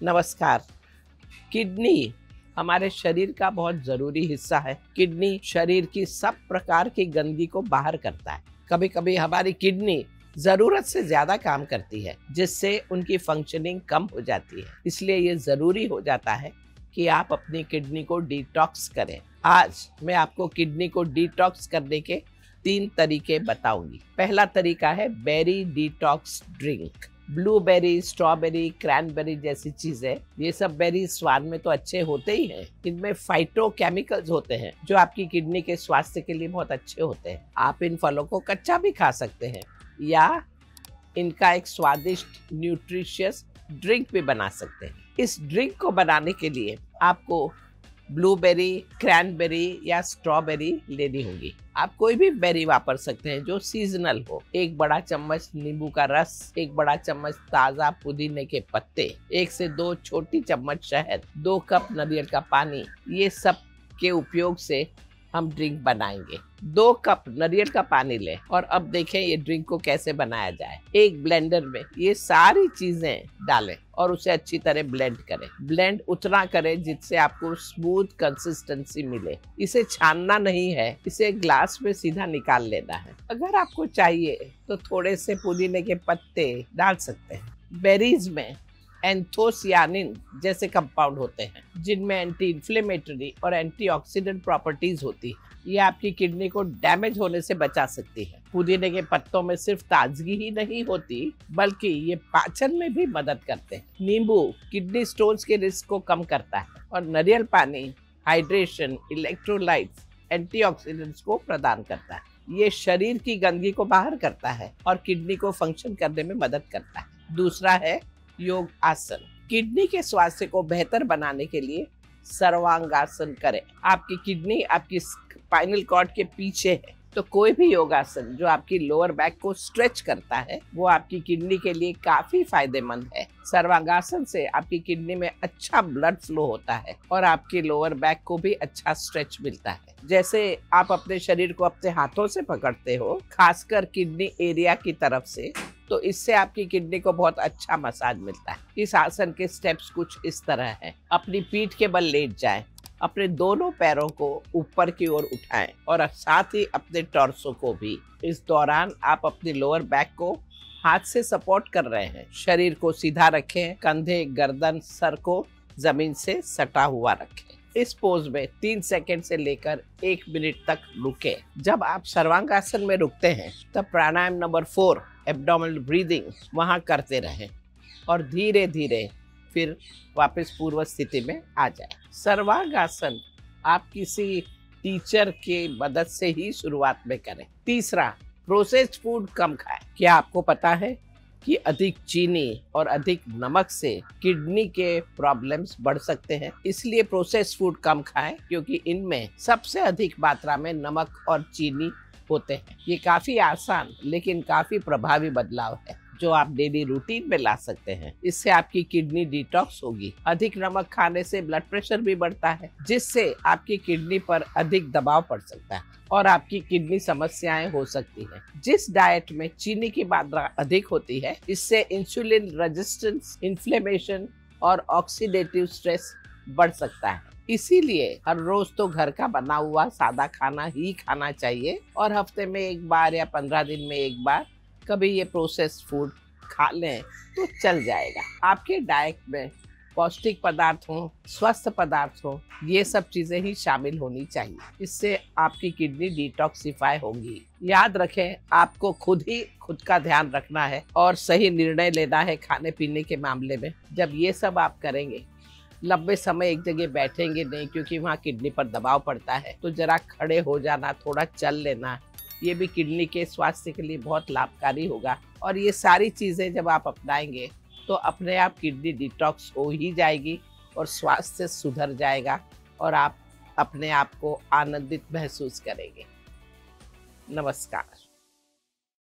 नमस्कार। किडनी हमारे शरीर का बहुत जरूरी हिस्सा है। किडनी शरीर की सब प्रकार की गंदगी को बाहर करता है। कभी कभी हमारी किडनी जरूरत से ज्यादा काम करती है, जिससे उनकी फंक्शनिंग कम हो जाती है। इसलिए ये जरूरी हो जाता है कि आप अपनी किडनी को डिटॉक्स करें। आज मैं आपको किडनी को डिटॉक्स करने के 3 तरीके बताऊंगी। पहला तरीका है berry detox drink. Blueberry, strawberry, cranberry जैसी चीजें, ये सब बेरी स्वाद में तो अच्छे होते ही हैं। इनमें फाइटोकेमिकल्स होते हैं जो आपकी किडनी के स्वास्थ्य के लिए बहुत अच्छे होते हैं। आप इन फलों को कच्चा भी खा सकते हैं या इनका एक स्वादिष्ट न्यूट्रिशियस ड्रिंक भी बना सकते हैं। इस ड्रिंक को बनाने के लिए आपको ब्लूबेरी, क्रैनबेरी या स्ट्रॉबेरी लेनी होगी। आप कोई भी बेरी वापर सकते हैं जो सीजनल हो। 1 बड़ा चम्मच नींबू का रस, 1 बड़ा चम्मच ताज़ा पुदीने के पत्ते, 1 से 2 छोटी चम्मच शहद, 2 कप नारियल का पानी। ये सब के उपयोग से हम ड्रिंक बनाएंगे। 2 कप नारियल का पानी लें और अब देखें ये ड्रिंक को कैसे बनाया जाए। एक ब्लेंडर में ये सारी चीजें डालें और उसे अच्छी तरह ब्लेंड करें। ब्लेंड उतना करें जिससे आपको स्मूथ कंसिस्टेंसी मिले। इसे छानना नहीं है, इसे ग्लास में सीधा निकाल लेना है। अगर आपको चाहिए तो थोड़े से पुदीने के पत्ते डाल सकते हैं। बेरीज में एंथोसियानिन जैसे कंपाउंड होते हैं जिनमें एंटी इन्फ्लेमेटरी और एंटीऑक्सीडेंट प्रॉपर्टीज होती है। ये आपकी किडनी को डैमेज होने से बचा सकती है। पुदीने के पत्तों में सिर्फ ताजगी ही नहीं होती बल्कि ये पाचन में भी मदद करते हैं। नींबू किडनी स्टोन्स के रिस्क को कम करता है और नारियल पानी हाइड्रेशन, इलेक्ट्रोलाइट्स, एंटीऑक्सीडेंट्स को प्रदान करता है। ये शरीर की गंदगी को बाहर करता है और किडनी को फंक्शन करने में मदद करता है। दूसरा है योग आसन। किडनी के स्वास्थ्य को बेहतर बनाने के लिए सर्वांगासन करें। आपकी किडनी आपकी स्पाइनल कॉर्ड के पीछे है, तो कोई भी योगासन जो आपकी लोअर बैक को स्ट्रेच करता है वो आपकी किडनी के लिए काफी फायदेमंद है। सर्वांगासन से आपकी किडनी में अच्छा ब्लड फ्लो होता है और आपके लोअर बैक को भी अच्छा स्ट्रेच मिलता है। जैसे आप अपने शरीर को अपने हाथों से पकड़ते हो, खासकर किडनी एरिया की तरफ से, तो इससे आपकी किडनी को बहुत अच्छा मसाज मिलता है। इस आसन के स्टेप्स कुछ इस तरह हैं। अपनी पीठ के बल लेट जाएं, अपने दोनों पैरों को ऊपर की ओर उठाएं और साथ ही अपने टॉर्सो को भी। इस दौरान आप अपनी लोअर बैक को हाथ से सपोर्ट कर रहे हैं। शरीर को सीधा रखें, कंधे, गर्दन, सर को जमीन से सटा हुआ रखें। इस पोज में 3 सेकंड से लेकर 1 मिनट तक रुके। जब आप सर्वांगासन में रुकते हैं तब प्राणायाम नंबर 4 एब्डोमिनल ब्रीदिंग वहां करते रहें और धीरे धीरे फिर वापस पूर्व स्थिति में आ जाए। सर्वांगासन आप किसी टीचर के मदद से ही शुरुआत में करें। तीसरा, प्रोसेस्ड फूड कम खाएं। क्या आपको पता है कि अधिक चीनी और अधिक नमक से किडनी के प्रॉब्लम्स बढ़ सकते हैं? इसलिए प्रोसेस्ड फूड कम खाएं क्योंकि इनमें सबसे अधिक मात्रा में नमक और चीनी होते हैं। ये काफी आसान लेकिन काफी प्रभावी बदलाव है जो आप डेली रूटीन में ला सकते हैं। इससे आपकी किडनी डिटॉक्स होगी। अधिक नमक खाने से ब्लड प्रेशर भी बढ़ता है, जिससे आपकी किडनी पर अधिक दबाव पड़ सकता है और आपकी किडनी समस्याएं हो सकती हैं। जिस डाइट में चीनी की मात्रा अधिक होती है, इससे इंसुलिन रेजिस्टेंस, इन्फ्लेमेशन और ऑक्सीडेटिव स्ट्रेस बढ़ सकता है। इसीलिए हर रोज तो घर का बना हुआ सादा खाना ही खाना चाहिए और हफ्ते में 1 बार या 15 दिन में 1 बार कभी ये प्रोसेस्ड फूड खा लें तो चल जाएगा। आपके डाइट में पौष्टिक पदार्थ हों, स्वस्थ पदार्थ हों, ये सब चीजें ही शामिल होनी चाहिए। इससे आपकी किडनी डिटॉक्सिफाई होगी। याद रखें, आपको खुद का ध्यान रखना है और सही निर्णय लेना है खाने पीने के मामले में। जब ये सब आप करेंगे, लंबे समय एक जगह बैठेंगे नहीं क्योंकि वहाँ किडनी पर दबाव पड़ता है, तो जरा खड़े हो जाना, थोड़ा चल लेना, ये भी किडनी के स्वास्थ्य के लिए बहुत लाभकारी होगा। और ये सारी चीज़ें जब आप अपनाएंगे तो अपने आप किडनी डिटॉक्स हो ही जाएगी और स्वास्थ्य सुधर जाएगा और आप अपने आप को आनंदित महसूस करेंगे। नमस्कार।